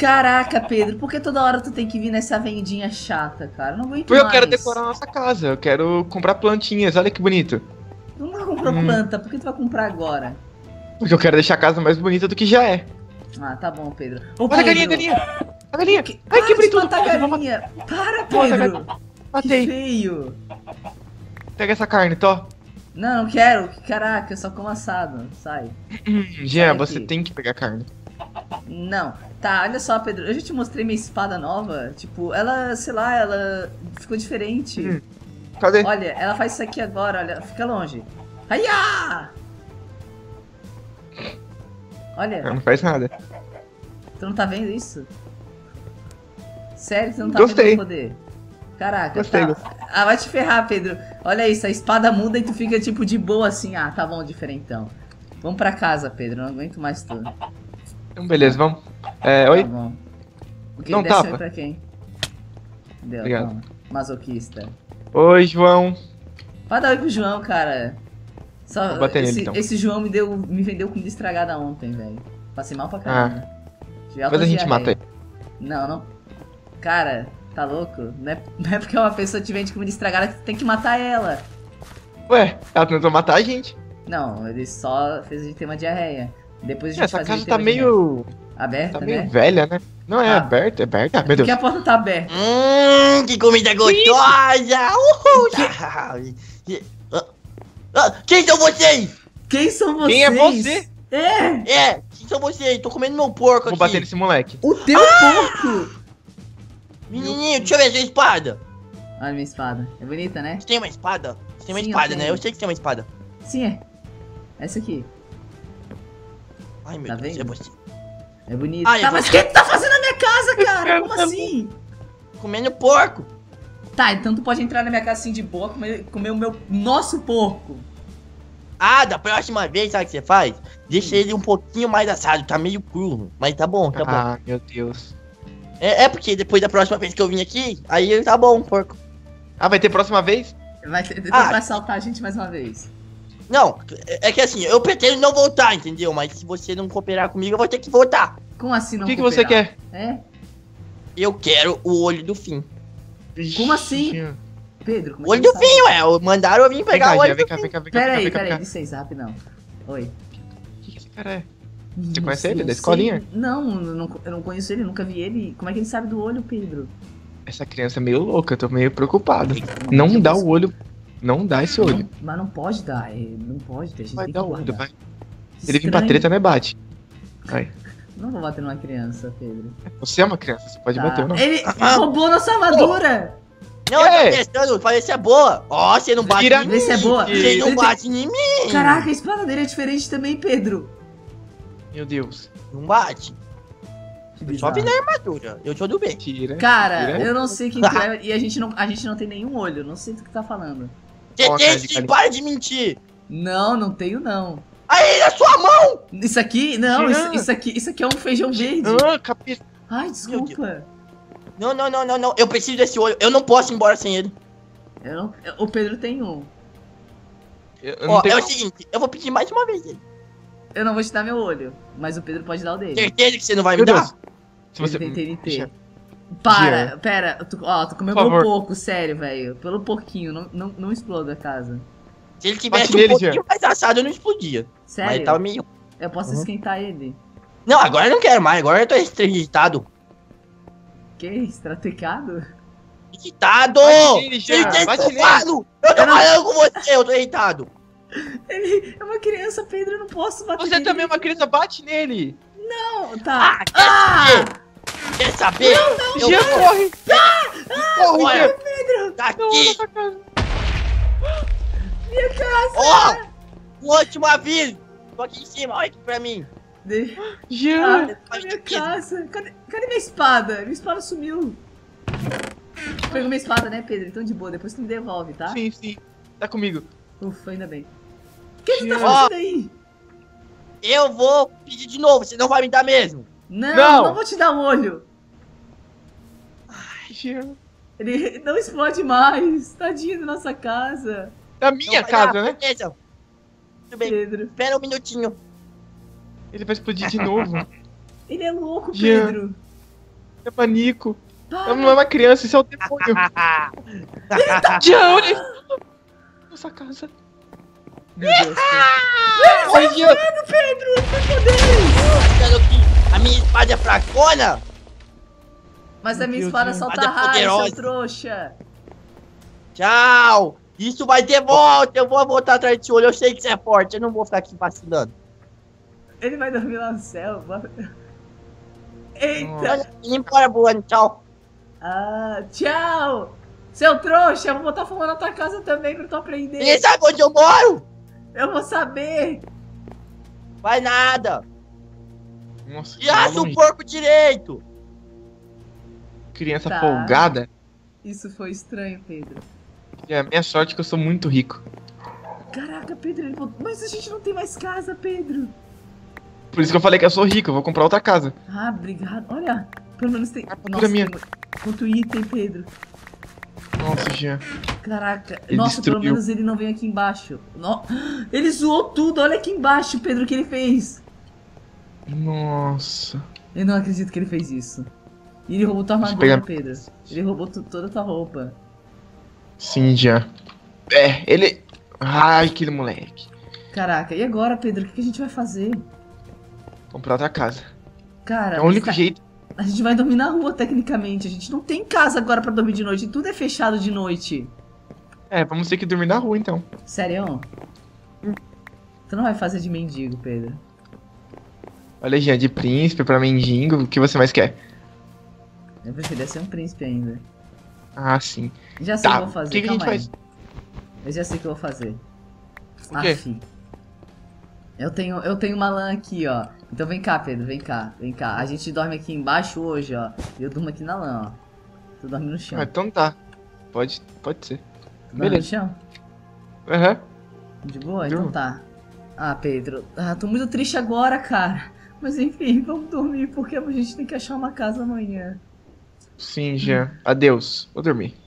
Caraca, Pedro, por que toda hora tu tem que vir nessa vendinha chata, cara? Não aguento Porque eu mais. quero decorar a nossa casa, eu quero comprar plantinhas, olha que bonito. Tu nunca comprou planta, por que tu vai comprar agora? Porque eu quero deixar a casa mais bonita do que já é. Ah, tá bom, Pedro. Ô, Olha a galinha, Pedro, galinha! A galinha! Ai, Ai, quebrei tudo! matar a Eu vou galinha. Para, Nossa, Pedro. Que Matei! feio. Pega essa carne, Tó. Não, não quero. Caraca, eu só como assado. Sai. Jean, Sai você aqui. tem que pegar carne. Não. Tá, olha só, Pedro. Eu já te mostrei minha espada nova. Tipo, ela, sei lá, ela ficou diferente. Cadê? Olha, ela faz isso aqui agora, olha. Fica longe. Aiá! Olha, Não faz nada. tu não tá vendo isso? Sério, tu não tá Gostei. vendo o poder? Caraca, Gostei, tá. Ah, vai te ferrar, Pedro. Olha isso, a espada muda e tu fica tipo de boa assim. Ah, tá bom, diferentão. Vamos pra casa, Pedro. Não aguento mais tu. Tá Então, beleza, vamos. Oi? bom. O que Não desse tapa. oi pra quem? Deu, Obrigado. toma. Masoquista. Oi, João. Vai dar oi pro João, cara. Só, Vou bater nele, esse, então. esse João me vendeu comida estragada ontem, velho. Passei mal pra caramba. Tive alta Depois a gente diarreia. mata ele. Não, não. Cara, tá louco? Não é porque uma pessoa te vende comida estragada que tu tem que matar ela. Ué, ela tentou matar a gente. Não, ele só fez a gente ter uma diarreia. Depois a gente Essa faz a casa gente ter tá uma meio. diarreia. Aberta, Tá né? meio velha, né? Não é Ah. aberta, é aberta. Meu Por Deus. que a porta tá aberta? Que comida gostosa! Uhul! Quem são vocês? Quem são vocês? Quem é você? É! Quem são vocês? Tô comendo meu porco Vou aqui. bater nesse moleque. O teu porco! Menininho, deixa eu ver a sua espada. Olha minha espada. É bonita, né? Você tem uma espada? Você tem uma Sim, espada, eu né? tenho. Eu sei que você tem uma espada. Sim, é. Essa aqui. Ai, meu Tá Deus, vendo? é você. É bonita. Ah, eu Tá, vou- mas o que tu tá fazendo na minha casa, cara? Como assim? Comendo porco. Tá, então tu pode entrar na minha casa assim de boa, comer o nosso porco. Ah, da próxima vez, sabe o que você faz? Deixa ele um pouquinho mais assado, tá meio cru. Mas tá bom, tá bom. Ah, meu Deus. É porque depois da próxima vez que eu vim aqui, aí tá bom, porco. Ah, vai ter próxima vez? Vai assaltar a gente mais uma vez. Não, é que assim, eu pretendo não voltar, entendeu? Mas se você não cooperar comigo, eu vou ter que voltar. Como assim não O que você cooperar? quer? É? Eu quero o olho do fim. Como assim? Jean. Pedro, como O olho que do sabe? fim, ué. Mandaram eu vir Vem pegar cá, o olho Jean, vem do cá, fim. vem cá, vem cá. Pera vem aí, cá, vem cá. licença, rapidão. Oi. O que esse cara é? Não conhece sei, ele, não da sei. escolinha? Não, eu não conheço ele, nunca vi ele. Como é que ele sabe do olho, Pedro? Essa criança é meio louca, eu tô meio preocupado. Não dá o olho. Não dá esse olho. Mas não pode dar, não pode, a gente Vai tem dar que o olho, guardar. vai. Se ele vir pra Estranho. treta, não é bate. Vai. Não vou bater numa criança, Pedro. Você é uma criança, você pode Tá. bater ou não. Ele roubou nossa armadura! Não, eu É. tô testando, pra ver se é boa. Ó, você não bate Vira- em mim. Vê se é boa. Você Ele não tem- bate em mim. Caraca, a espada dele é diferente também, Pedro. Meu Deus. Não bate. Que Só bizarro. vi na armadura. Eu sou do bem. Tira. Cara, tira. eu não sei quem tu é e a gente não tem nenhum olho. Não sei do que tá falando. Você Ó, tem cara de sim, galinha. para de mentir. Não tenho não. Aí, na sua mão. Isso aqui, não, Jean. isso aqui é um feijão verde. Ah, capeta. Ai, desculpa. Não, não, não, não, não. Eu preciso desse olho. Eu não posso ir embora sem ele. O Pedro tem um. Eu não Ó, tenho... é o seguinte. Eu vou pedir mais uma vez ele. Eu não vou te dar meu olho, mas o Pedro pode dar o dele. Certeza que você não vai Meu me dar? Deus. Se você... Ele tem TNT. Jean, Para, pera, tu comeu Por meu favor. porco, sério, velho. Pelo porquinho, não exploda a casa. Se ele tivesse Bate nele, um pouquinho Jean. mais assado, eu não explodia. Mas Sério, ele tava meio... eu posso Uhum. esquentar ele. Não, agora eu não quero mais. Agora eu tô irritado. Que? Estratecado? Irritado! Bate nele, Jean, Ele tem bate que eu nele. falo! Eu tô falando com você, eu tô irritado. Ele é uma criança, Pedro, eu não posso bater Você nele. também é uma criança, bate nele. Não, tá. Ah, quer saber? Quer saber? Eu Jean, vou. corre. Corre, Olha, Jean. Pedro, tá Não, aqui. nossa casa. minha casa. Ó! Último aviso! Tô aqui em cima, olha aqui pra mim. Jean. A minha casa. Cadê minha espada? Minha espada sumiu. Tu pegou minha espada, né, Pedro? Então de boa, depois tu me devolve, tá? Sim, sim. Tá comigo. Ufa, ainda bem. O que tu tá Jean. fazendo aí? Eu vou pedir de novo, você não vai me dar mesmo. Não vou te dar um olho. Jean. Ele não explode mais. Tadinho da nossa casa. Da minha Não vai casa, dar, né? Beleza. Tudo bem, Pedro. espera um minutinho. Ele vai explodir de novo. Ele é louco, Jean. Pedro. É panico. Eu não é uma criança, isso é o demônio. Jean, olha isso. Nossa casa. Meu Deus, Pedro. Ai, Jean. Pedro, foi Achando que a minha espada é fracona? Mas a minha Meu espada Deus. solta Espada raio, seu poderosa. trouxa. Tchau! Isso vai ter volta! Eu vou voltar atrás desse olho, eu sei que você é forte, eu não vou ficar aqui vacilando. Ele vai dormir lá no céu. Eita. Olha, embora voando, tchau! Ah, tchau. Seu trouxa, eu vou botar fogo na tua casa também pra tu aprender. Ninguém sabe onde eu moro! Eu vou saber. Vai nada! Nossa, E assa o porco direito! criança Tá. folgada. Isso foi estranho, Pedro. É a minha sorte é que eu sou muito rico. Caraca, Pedro, ele voltou. Mas a gente não tem mais casa, Pedro. Por isso que eu falei que eu sou rico, eu vou comprar outra casa. Ah, obrigado. Olha, pelo menos tem. Armadura minha. Tem quanto item, Pedro. Nossa, Jean. Caraca. Ele Nossa, pelo destruiu. menos ele não veio aqui embaixo. Ele zoou tudo. Olha aqui embaixo, Pedro, o que ele fez. Nossa. Eu não acredito que ele fez isso. E ele roubou tua Deixa eu armadura, pegar- Pedro. Ele roubou toda a tua roupa. Sim, Jean. É, ele... Ai, aquele moleque. Caraca, e agora, Pedro? O que a gente vai fazer? Comprar outra casa. Cara, É o único jeito. a gente vai dormir na rua, tecnicamente. A gente não tem casa agora pra dormir de noite. Tudo é fechado de noite. É, vamos ter que dormir na rua, então. Sério? Tu não vai fazer de mendigo, Pedro. Olha, Jean, de príncipe pra mendigo, o que você mais quer? Eu preferia ser um príncipe ainda. Ah, sim. Já sei o Tá, que eu vou fazer. o que a gente Calma aí. faz? Eu já sei o que eu vou fazer. O quê? Aff. Eu tenho uma lã aqui, ó. Então vem cá, Pedro, vem cá, vem cá. A gente dorme aqui embaixo hoje, ó. E eu durmo aqui na lã, ó. Tu dorme no chão. Ah, então tá. Pode ser. Tu dorme no beleza. chão? Aham. De boa? Durmo. Então tá. Ah, Pedro. Ah, tô muito triste agora, cara. Mas enfim, vamos dormir, porque a gente tem que achar uma casa amanhã. Sim, Jean. Adeus. Vou dormir.